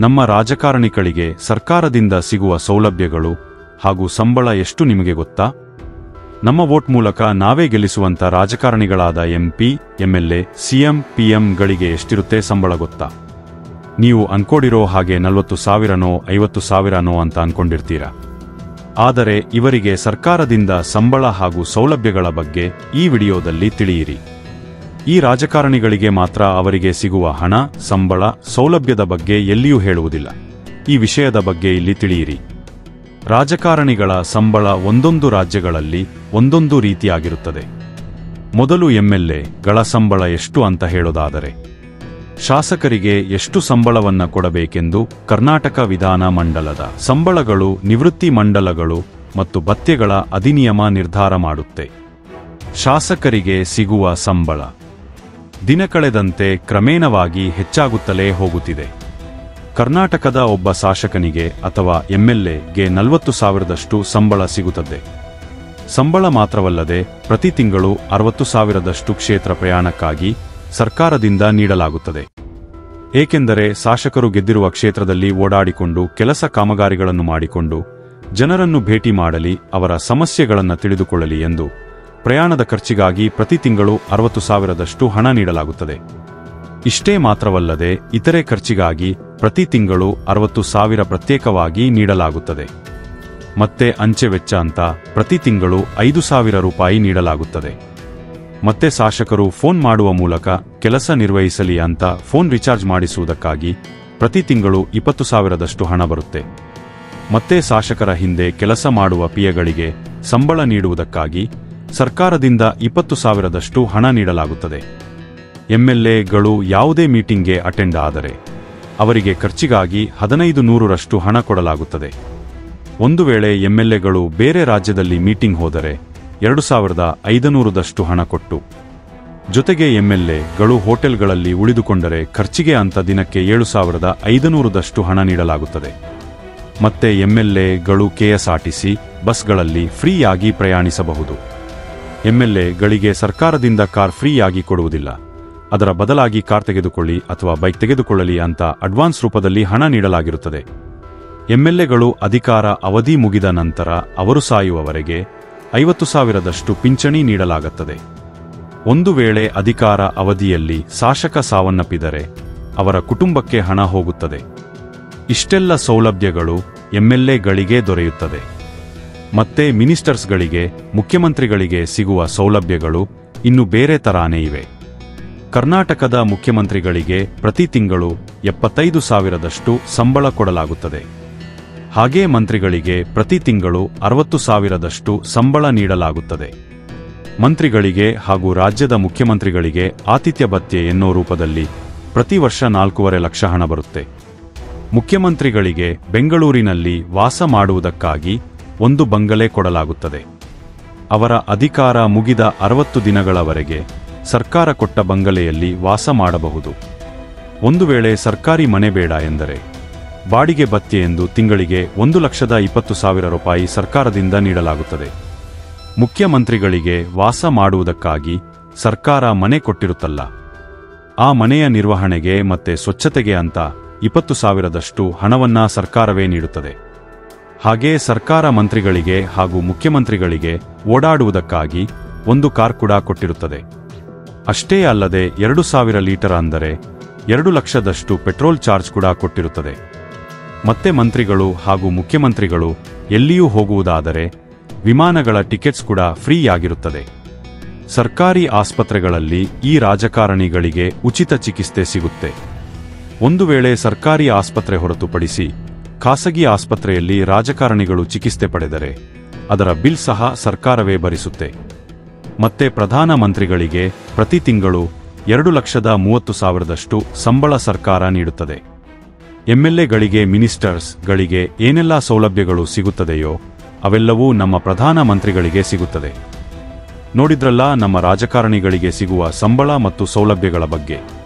ನಮ್ಮ ರಾಜಕಾರಣಿಗಳಿಗೆ ಸರ್ಕಾರದಿಂದ ಸಿಗುವ ಸೌಲಭ್ಯಗಳು ಹಾಗೂ ಸಂಬಳ ಎಷ್ಟು ನಿಮಗೆ ಗೊತ್ತಾ? ನಮ್ಮ ವೋಟ್ ಮೂಲಕ ನಾವೇ ಗೆಲ್ಲಿಸುವಂತ ರಾಜಕಾರಣಿಗಳಾದ MP, MLA, CM, PM ಗಳಿಗೆ ಎಷ್ಟಿರುತ್ತೆ ಸಂಬಳ ಗೊತ್ತಾ? ನೀವು ಅನ್ಕೊಂಡಿರೋ ಹಾಗೆ 40,000ನೋ 50,000ನೋ ಅಂತ ಅನ್ಕೊಂಡಿರ್ತೀರಾ. ಆದರೆ ಇವರಿಗೆ ಸರ್ಕಾರದಿಂದ ಸಂಬಳ ಹಾಗೂ ಸೌಲಭ್ಯಗಳ ಬಗ್ಗೆ ಈ ವಿಡಿಯೋದಲ್ಲಿ ತಿಳಿಯಿರಿ. ಈ ರಾಜಕಾರಣಿಗಳಿಗೆ ಮಾತ್ರ ಅವರಿಗೆ ಸಿಗುವ ಹಣ, ಸಂಬಳ, ಸೌಲಭ್ಯದ ಬಗ್ಗೆ ಎಲ್ಲಿಯೂ ಹೇಳುವುದಿಲ್ಲ. ಈ ವಿಷಯದ ಬಗ್ಗೆ ಇಲ್ಲಿ ತಿಳಿಯಿರಿ. ರಾಜಕಾರಣಿಗಳ ಸಂಬಳ ಒಂದೊಂದು ರಾಜ್ಯಗಳಲ್ಲಿ ಒಂದೊಂದು ರೀತಿಯಾಗಿರುತ್ತದೆ. ಮೊದಲು MLA ಗಳ ಸಂಬಳ ಎಷ್ಟು ಅಂತ ಹೇಳೋದಾದರೆ, ಶಾಸಕರಿಗೆ ಎಷ್ಟು ಸಂಬಳವನ್ನ ಕೊಡಬೇಕೆಂದು ಕರ್ನಾಟಕ ವಿಧಾನ ಮಂಡಲದ ಸಂಬಳಗಳು, ನಿವೃತ್ತಿ ಮಂಡಲಗಳು ಮತ್ತು ಭತ್ಯೆಗಳ ಅಧಿನಿಯಮ ನಿರ್ಧಾರ ಮಾಡುತ್ತೆ. ಶಾಸಕರಿಗೆ ಸಿಗುವ ಸಂಬಳ ದಿನಕಳೆದಂತೆ ಕ್ರಮೇಣವಾಗಿ ಹೆಚ್ಚಾಗುತ್ತಲೇ ಹೋಗುತ್ತಿದೆ. ಕರ್ನಾಟಕದ ಒಬ್ಬ ಶಾಸಕನಿಗೆ ಅಥವಾ MLA ಗೆ 40,000ದಷ್ಟು ಸಂಬಳ ಸಿಗುತ್ತದೆ. ಸಂಬಳ ಮಾತ್ರವಲ್ಲದೆ ಪ್ರತಿ ತಿಂಗಳು 60,000ದಷ್ಟು ಕ್ಷೇತ್ರ ಪ್ರಯಾಣಕ್ಕಾಗಿ ಸರ್ಕಾರದಿಂದ ನೀಡಲಾಗುತ್ತದೆ. ಏಕೆಂದರೆ ಶಾಸಕರು ಗೆದ್ದಿರುವ ಕ್ಷೇತ್ರದಲ್ಲಿ ಓಡಾಡಿಕೊಂಡು ಕೆಲಸ ಕಾಮಗಾರಿಗಳನ್ನು ಮಾಡಿಕೊಂಡು ಜನರನ್ನು ಭೇಟಿ ಮಾಡಲಿ, ಅವರ ಸಮಸ್ಯೆಗಳನ್ನು ತಿಳಿದುಕೊಳ್ಳಲಿ ಎಂದು ಪ್ರಯಾಣದ ಖರ್ಚಿಗಾಗಿ ಪ್ರತಿ ತಿಂಗಳು 60,000ದಷ್ಟು ಹಣ ನೀಡಲಾಗುತ್ತದೆ. ಇಷ್ಟೇ ಮಾತ್ರವಲ್ಲದೆ ಇತರೆ ಖರ್ಚಿಗಾಗಿ ಪ್ರತಿ ತಿಂಗಳು 60,000 ಪ್ರತ್ಯೇಕವಾಗಿ ನೀಡಲಾಗುತ್ತದೆ. ಮತ್ತೆ ಅಂಚೆ ವೆಚ್ಚ ಅಂತ ಪ್ರತಿ ತಿಂಗಳು 5,000 ರೂಪಾಯಿ ನೀಡಲಾಗುತ್ತದೆ. ಮತ್ತೆ ಶಾಸಕರು ಫೋನ್ ಮಾಡುವ ಮೂಲಕ ಕೆಲಸ ನಿರ್ವಹಿಸಲಿ ಅಂತ ಫೋನ್ ರಿಚಾರ್ಜ್ ಮಾಡಿಸುವುದಕ್ಕಾಗಿ ಪ್ರತಿ ತಿಂಗಳು 20,000ದಷ್ಟು ಹಣ ಬರುತ್ತೆ. ಮತ್ತೆ ಶಾಸಕರ ಹಿಂದೆ ಕೆಲಸ ಮಾಡುವ ಪಿಯಗಳಿಗೆ ಸಂಬಳ ನೀಡುವುದಕ್ಕಾಗಿ ಸರ್ಕಾರದಿಂದ 20,000ದಷ್ಟು ಹಣ ನೀಡಲಾಗುತ್ತದೆ. MLA ಗಳು ಯಾವುದೇ ಮೀಟಿಂಗ್ಗೆ ಅಟೆಂಡ್ ಆದರೆ ಅವರಿಗೆ ಖರ್ಚಿಗಾಗಿ 1,500ರಷ್ಟು ಹಣ ಕೊಡಲಾಗುತ್ತದೆ. ಒಂದು ವೇಳೆ MLA ಗಳು ಬೇರೆ ರಾಜ್ಯದಲ್ಲಿ ಮೀಟಿಂಗ್ ಹೋದರೆ 2,500ದಷ್ಟು ಹಣ ಕೊಟ್ಟು, ಜೊತೆಗೆ MLA ಗಳು ಹೋಟೆಲ್ಗಳಲ್ಲಿ ಉಳಿದುಕೊಂಡರೆ ಖರ್ಚಿಗೆ ಅಂತ ದಿನಕ್ಕೆ 7,500ದಷ್ಟು ಹಣ ನೀಡಲಾಗುತ್ತದೆ. ಮತ್ತೆ MLA ಗಳು KSRTC ಬಸ್ಗಳಲ್ಲಿ ಫ್ರೀಯಾಗಿ ಪ್ರಯಾಣಿಸಬಹುದು. MLA ಗಳಿಗೆ ಸರ್ಕಾರದಿಂದ ಕಾರ್ ಫ್ರೀಯಾಗಿ ಕೊಡುವುದಿಲ್ಲ. ಅದರ ಬದಲಾಗಿ ಕಾರ್ ತೆಗೆದುಕೊಳ್ಳಿ ಅಥವಾ ಬೈಕ್ ತೆಗೆದುಕೊಳ್ಳಲಿ ಅಂತ ಅಡ್ವಾನ್ಸ್ ರೂಪದಲ್ಲಿ ಹಣ ನೀಡಲಾಗಿರುತ್ತದೆ. MLA ಗಳು ಅಧಿಕಾರ ಅವಧಿ ಮುಗಿದ ನಂತರ ಅವರು ಸಾಯುವವರೆಗೆ 50,000ದಷ್ಟು ಪಿಂಚಣಿ ನೀಡಲಾಗುತ್ತದೆ. ಒಂದು ವೇಳೆ ಅಧಿಕಾರ ಅವಧಿಯಲ್ಲಿ ಶಾಸಕ ಸಾವನ್ನಪ್ಪಿದರೆ ಅವರ ಕುಟುಂಬಕ್ಕೆ ಹಣ ಹೋಗುತ್ತದೆ. ಇಷ್ಟೆಲ್ಲ ಸೌಲಭ್ಯಗಳು MLA ಗಳಿಗೆ ದೊರೆಯುತ್ತದೆ. ಮತ್ತೆ ಮಿನಿಸ್ಟರ್ಸ್ಗಳಿಗೆ, ಮುಖ್ಯಮಂತ್ರಿಗಳಿಗೆ ಸಿಗುವ ಸೌಲಭ್ಯಗಳು ಇನ್ನು ಬೇರೆ ತರಾನೇ ಇವೆ. ಕರ್ನಾಟಕದ ಮುಖ್ಯಮಂತ್ರಿಗಳಿಗೆ ಪ್ರತಿ ತಿಂಗಳು 75,000ದಷ್ಟು ಸಂಬಳ ಕೊಡಲಾಗುತ್ತದೆ. ಹಾಗೇ ಮಂತ್ರಿಗಳಿಗೆ ಪ್ರತಿ ತಿಂಗಳು 60,000ದಷ್ಟು ಸಂಬಳ ನೀಡಲಾಗುತ್ತದೆ. ಮಂತ್ರಿಗಳಿಗೆ ಹಾಗೂ ರಾಜ್ಯದ ಮುಖ್ಯಮಂತ್ರಿಗಳಿಗೆ ಆತಿಥ್ಯ ಭತ್ಯೆ ಎನ್ನೋ ರೂಪದಲ್ಲಿ ಪ್ರತಿ ವರ್ಷ 4.5 ಲಕ್ಷ ಹಣ ಬರುತ್ತೆ. ಮುಖ್ಯಮಂತ್ರಿಗಳಿಗೆ ಬೆಂಗಳೂರಿನಲ್ಲಿ ವಾಸ ಮಾಡುವುದಕ್ಕಾಗಿ ಒಂದು ಬಂಗಲೆ ಕೊಡಲಾಗುತ್ತದೆ. ಅವರ ಅಧಿಕಾರ ಮುಗಿದ 60 ದಿನಗಳವರೆಗೆ ಸರ್ಕಾರ ಕೊಟ್ಟ ಬಂಗಲೆಯಲ್ಲಿ ವಾಸ ಮಾಡಬಹುದು. ಒಂದು ವೇಳೆ ಸರ್ಕಾರಿ ಮನೆ ಬೇಡ ಎಂದರೆ ಬಾಡಿಗೆ ಭತ್ಯೆ ಎಂದು ತಿಂಗಳಿಗೆ 1,20,000 ರೂಪಾಯಿ ಸರ್ಕಾರದಿಂದ ನೀಡಲಾಗುತ್ತದೆ. ಮುಖ್ಯಮಂತ್ರಿಗಳಿಗೆ ವಾಸ ಮಾಡುವುದಕ್ಕಾಗಿ ಸರ್ಕಾರ ಮನೆ ಕೊಟ್ಟಿರುತ್ತಲ್ಲ, ಆ ಮನೆಯ ನಿರ್ವಹಣೆಗೆ ಮತ್ತೆ ಸ್ವಚ್ಛತೆಗೆ ಅಂತ 20,000ದಷ್ಟು ಹಣವನ್ನ ಸರ್ಕಾರವೇ ನೀಡುತ್ತದೆ. ಹಾಗೇ ಸರ್ಕಾರ ಮಂತ್ರಿಗಳಿಗೆ ಹಾಗೂ ಮುಖ್ಯಮಂತ್ರಿಗಳಿಗೆ ಓಡಾಡುವುದಕ್ಕಾಗಿ ಒಂದು ಕಾರ್ ಕೂಡ ಕೊಟ್ಟಿರುತ್ತದೆ. ಅಷ್ಟೇ ಅಲ್ಲದೆ 2,000 ಲೀಟರ್ ಅಂದರೆ 2 ಲಕ್ಷದಷ್ಟು ಪೆಟ್ರೋಲ್ ಚಾರ್ಜ್ ಕೂಡ ಕೊಟ್ಟಿರುತ್ತದೆ. ಮತ್ತೆ ಮಂತ್ರಿಗಳು ಹಾಗೂ ಮುಖ್ಯಮಂತ್ರಿಗಳು ಎಲ್ಲಿಯೂ ಹೋಗುವುದಾದರೆ ವಿಮಾನಗಳ ಟಿಕೆಟ್ಸ್ ಕೂಡ ಫ್ರೀಯಾಗಿರುತ್ತದೆ. ಸರ್ಕಾರಿ ಆಸ್ಪತ್ರೆಗಳಲ್ಲಿ ಈ ರಾಜಕಾರಣಿಗಳಿಗೆ ಉಚಿತ ಚಿಕಿತ್ಸೆ ಸಿಗುತ್ತೆ. ಒಂದು ವೇಳೆ ಸರ್ಕಾರಿ ಆಸ್ಪತ್ರೆ ಹೊರತುಪಡಿಸಿ ಖಾಸಗಿ ಆಸ್ಪತ್ರೆಯಲ್ಲಿ ರಾಜಕಾರಣಿಗಳು ಚಿಕಿತ್ಸೆ ಪಡೆದರೆ ಅದರ ಬಿಲ್ ಸಹ ಸರ್ಕಾರವೇ ಭರಿಸುತ್ತೆ. ಮತ್ತೆ ಪ್ರಧಾನ ಮಂತ್ರಿಗಳಿಗೆ ಪ್ರತಿ ತಿಂಗಳು 2,30,000ದಷ್ಟು ಸಂಬಳ ಸರ್ಕಾರ ನೀಡುತ್ತದೆ. MLA ಗಳಿಗೆ, ಮಿನಿಸ್ಟರ್ಸ್ ಗಳಿಗೆ ಏನೆಲ್ಲ ಸೌಲಭ್ಯಗಳು ಸಿಗುತ್ತದೆಯೋ ಅವೆಲ್ಲವೂ ನಮ್ಮ ಪ್ರಧಾನ ಮಂತ್ರಿಗಳಿಗೆ ಸಿಗುತ್ತದೆ. ನೋಡಿದ್ರಲ್ಲ ನಮ್ಮ ರಾಜಕಾರಣಿಗಳಿಗೆ ಸಿಗುವ ಸಂಬಳ ಮತ್ತು ಸೌಲಭ್ಯಗಳ ಬಗ್ಗೆ.